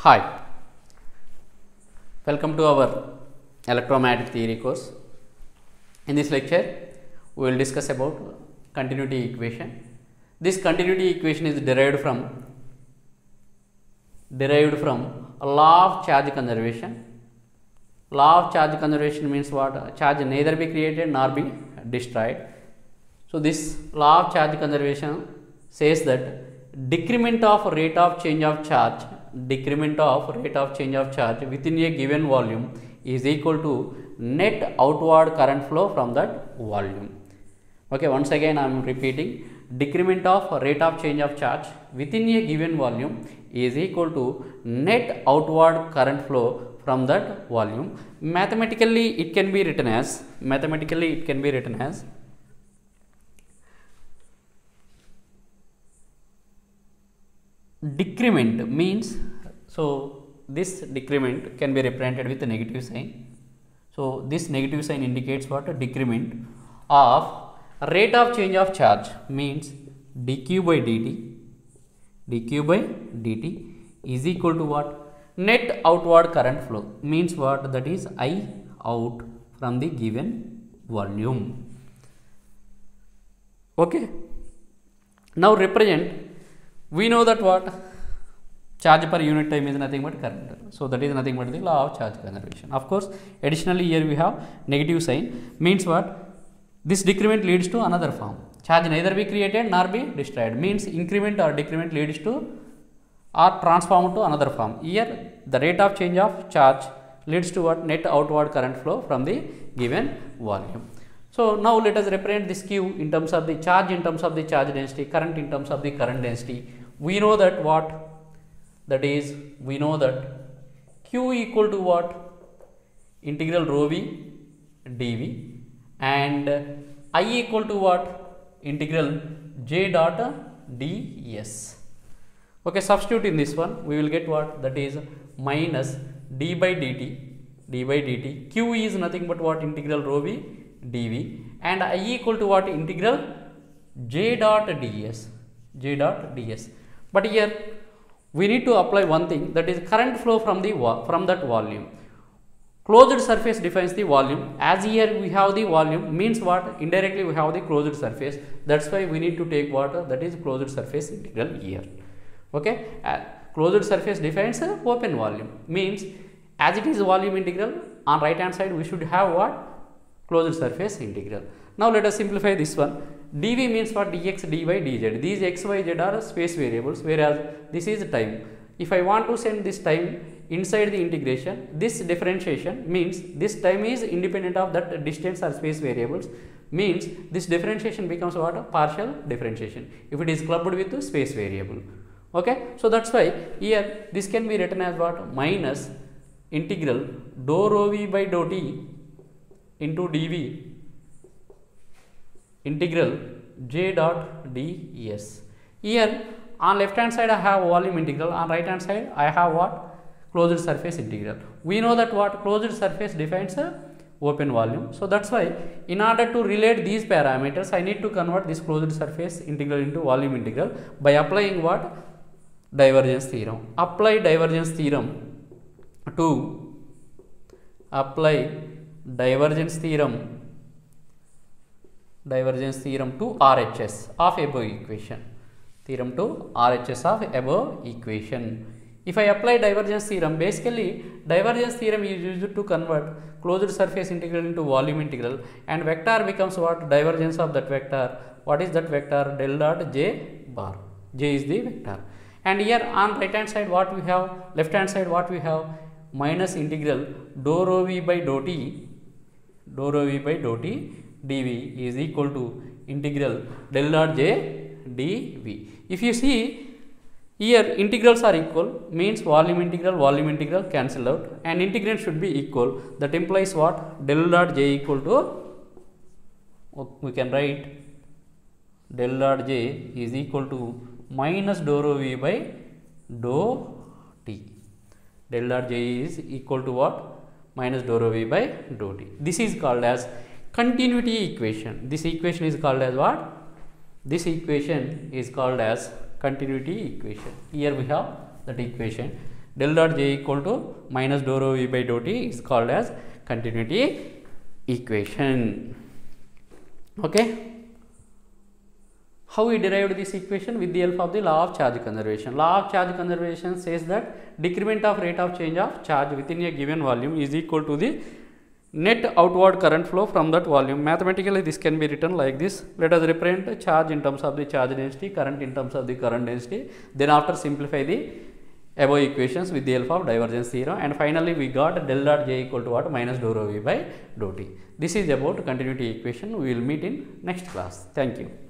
Hi, welcome to our electromagnetic theory course. In this lecture, we will discuss about continuity equation. This continuity equation is derived from a law of charge conservation. Law of charge conservation means what? Charge neither be created nor be destroyed. So this law of charge conservation says that decrement of rate of change of charge within a given volume is equal to net outward current flow from that volume. Okay, once again I am repeating, decrement of rate of change of charge within a given volume is equal to net outward current flow from that volume. Mathematically it can be written as decrement means, so this decrement can be represented with a negative sign. So this negative sign indicates what? A decrement of rate of change of charge means dq by dt is equal to what? Net outward current flow means what? That is I out from the given volume. Okay. Now represent. We know that what? Charge per unit time is nothing but current. So that is nothing but the law of charge conservation. Of course, additionally here we have negative sign means what? This decrement leads to another form. Charge neither be created nor be destroyed means increment or decrement leads to or transformed to another form. Here the rate of change of charge leads to what? Net outward current flow from the given volume. So now let us represent this Q in terms of the charge, in terms of the charge density, current in terms of the current density. We know that what? That is, we know that Q equal to what? Integral rho v dv, and I equal to what? Integral j dot ds. Okay, substitute in this one, we will get what? That is minus d by dt. Q is nothing but what? Integral rho v dv, and I equal to what? Integral j dot ds. But here we need to apply one thing, that is current flow from that volume. Closed surface defines the volume. As here we have the volume means what? Indirectly we have the closed surface. That's why we need to take what? That is closed surface integral here. Okay, closed surface defines open volume means as it is volume integral, on right hand side we should have what? Closed surface integral. Now let us simplify this one. dv means what? Dx, dy, dz. These x, y, z are space variables, whereas this is time. If I want to send this time inside the integration, this differentiation means this time is independent of that distance or space variables, means this differentiation becomes what? Partial differentiation if it is clubbed with the space variable. Okay, so that's why here this can be written as what? Minus integral dou rho v by dou t into dv integral j dot ds. Here on left hand side I have volume integral, on right hand side I have what? Closed surface integral. We know that what? Closed surface defines a open volume. So that's why in order to relate these parameters I need to convert this closed surface integral into volume integral by applying what? Divergence theorem. Apply divergence theorem to RHS of above equation. If I apply divergence theorem, basically divergence theorem is used to convert closed surface integral into volume integral, and vector becomes what? Divergence of that vector. What is that vector? Del dot j bar. J is the vector. And here on right hand side what we have? Left hand side what we have? Minus integral dou rho v by dou t dv is equal to integral del dot j dv. If you see here integrals are equal means volume integral cancel out and integrand should be equal. That implies what? Del dot j equal to, we can write del dot j is equal to minus dou rho v by dou t. Del dot j is equal to what? Minus dou rho v by dou t. This is called as continuity equation. This equation is called as what? This equation is called as continuity equation. Here we have that equation. Del dot J equal to minus dou rho V by dou T is called as continuity equation. Okay. How we derived this equation? With the help of the law of charge conservation. Law of charge conservation says that decrement of rate of change of charge within a given volume is equal to the net outward current flow from that volume. Mathematically, this can be written like this. Let us represent charge in terms of the charge density, current in terms of the current density. Then after simplify the above equations with the help of divergence theorem, and finally we got del dot J equal to what? Minus dou rho V by dou T. This is about continuity equation. We will meet in next class. Thank you.